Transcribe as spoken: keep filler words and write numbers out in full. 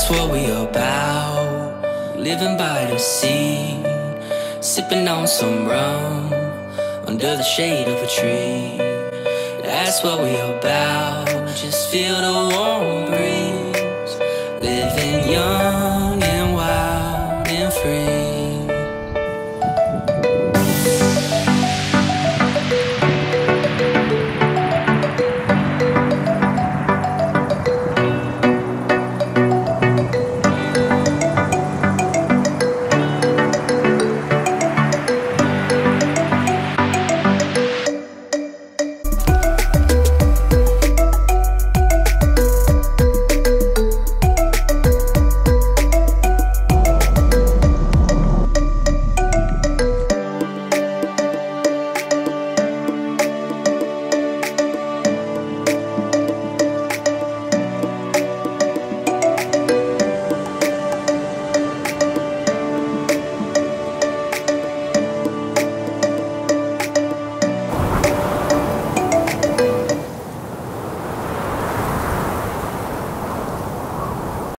That's what we about. Living by the sea, sipping on some rum under the shade of a tree. That's what we about. Just feel the warm breeze, living young.